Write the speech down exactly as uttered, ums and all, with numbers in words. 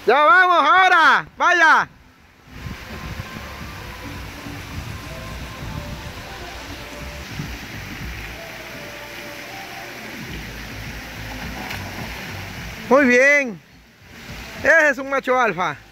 Ya vamos ahora, vaya. Muy bien. Ese es un macho alfa.